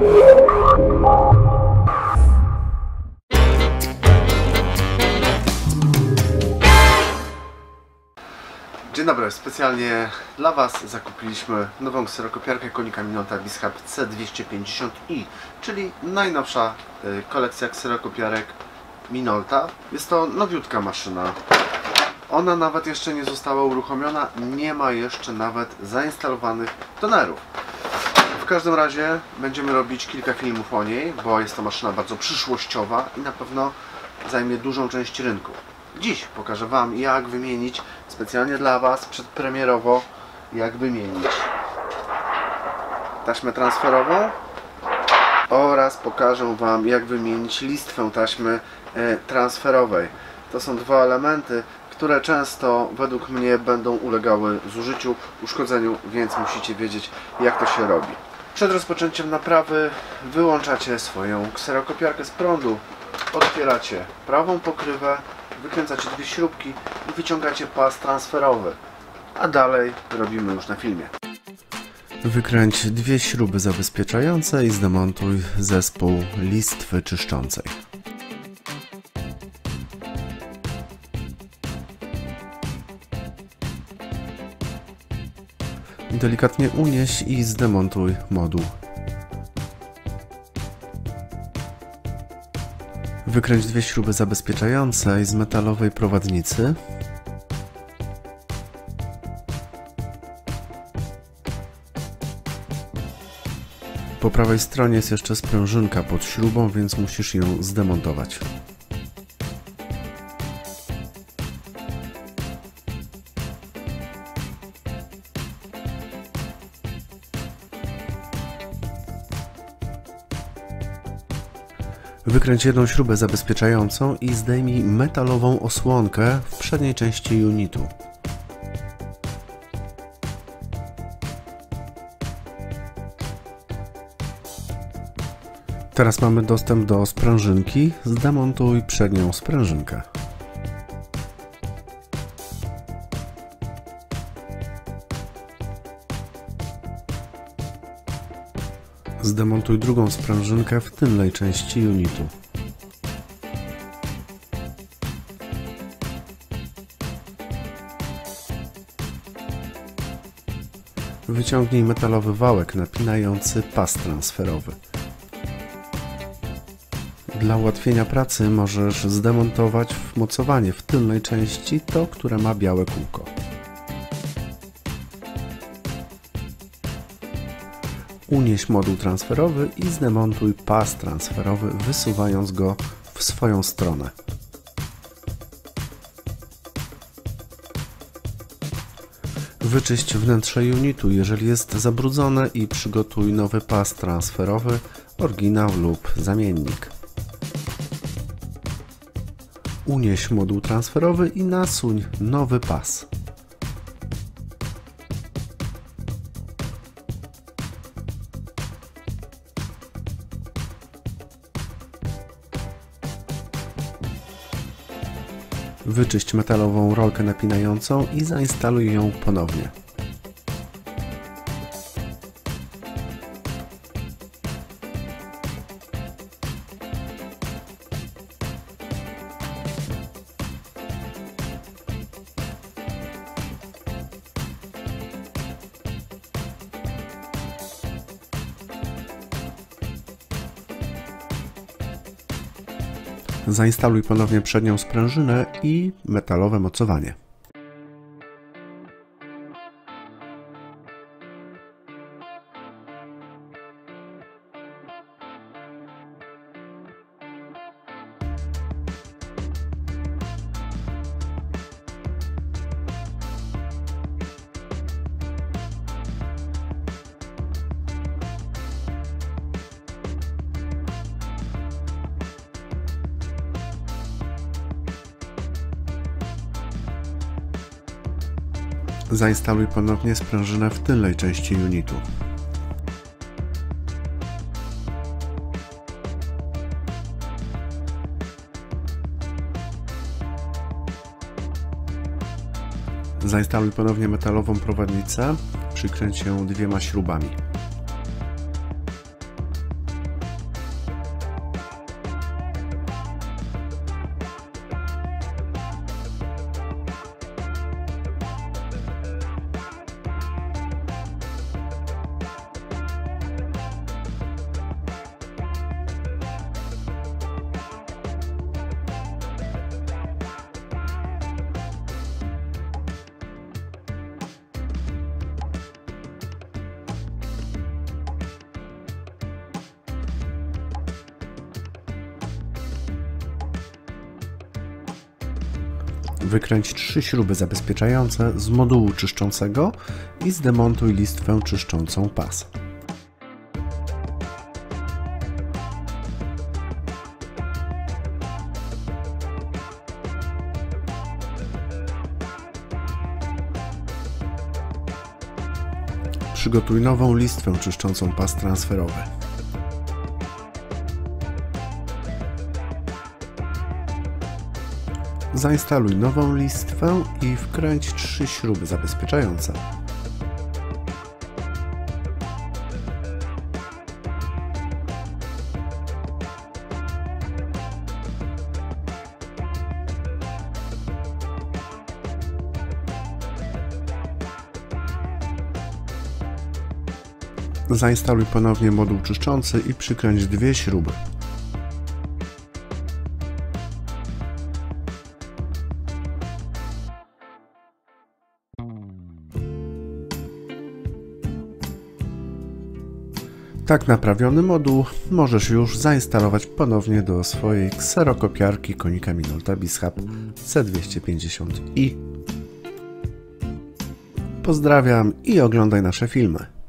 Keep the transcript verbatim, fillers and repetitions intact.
Dzień dobry, specjalnie dla Was zakupiliśmy nową kserokopiarkę Konica Minolta BizHub C dwieście pięćdziesiąt i, czyli najnowsza kolekcja kserokopiarek Minolta. Jest to nowiutka maszyna. Ona nawet jeszcze nie została uruchomiona, nie ma jeszcze nawet zainstalowanych tonerów. W każdym razie będziemy robić kilka filmów o niej, bo jest to maszyna bardzo przyszłościowa i na pewno zajmie dużą część rynku. Dziś pokażę Wam, jak wymienić, specjalnie dla Was, przedpremierowo, jak wymienić taśmę transferową oraz pokażę Wam, jak wymienić listwę taśmy transferowej. To są dwa elementy, które często według mnie będą ulegały zużyciu, uszkodzeniu, więc musicie wiedzieć, jak to się robi. Przed rozpoczęciem naprawy wyłączacie swoją kserokopiarkę z prądu, otwieracie prawą pokrywę, wykręcacie dwie śrubki i wyciągacie pas transferowy, a dalej robimy już na filmie. Wykręć dwie śruby zabezpieczające i zdemontuj zespół listwy czyszczącej. Delikatnie unieś i zdemontuj moduł. Wykręć dwie śruby zabezpieczające z metalowej prowadnicy. Po prawej stronie jest jeszcze sprężynka pod śrubą, więc musisz ją zdemontować. Wykręć jedną śrubę zabezpieczającą i zdejmij metalową osłonkę w przedniej części unitu. Teraz mamy dostęp do sprężynki. Zdemontuj przednią sprężynkę. Zdemontuj drugą sprężynkę w tylnej części unitu. Wyciągnij metalowy wałek napinający pas transferowy. Dla ułatwienia pracy możesz zdemontować wmocowanie w tylnej części, to które ma białe kółko. Unieś moduł transferowy i zdemontuj pas transferowy, wysuwając go w swoją stronę. Wyczyść wnętrze unitu, jeżeli jest zabrudzone, i przygotuj nowy pas transferowy, oryginał lub zamiennik. Unieś moduł transferowy i nasuń nowy pas. Wyczyść metalową rolkę napinającą i zainstaluj ją ponownie. Zainstaluj ponownie przednią sprężynę i metalowe mocowanie. Zainstaluj ponownie sprężynę w tylnej części unitu. Zainstaluj ponownie metalową prowadnicę, przykręć ją dwiema śrubami. Wykręć trzy śruby zabezpieczające z modułu czyszczącego i zdemontuj listwę czyszczącą pas. Przygotuj nową listwę czyszczącą pas transferowy. Zainstaluj nową listwę i wkręć trzy śruby zabezpieczające. Zainstaluj ponownie moduł czyszczący i przykręć dwie śruby. Tak naprawiony moduł możesz już zainstalować ponownie do swojej kserokopiarki Konica Minolta BizHub C dwieście pięćdziesiąt i. Pozdrawiam i oglądaj nasze filmy.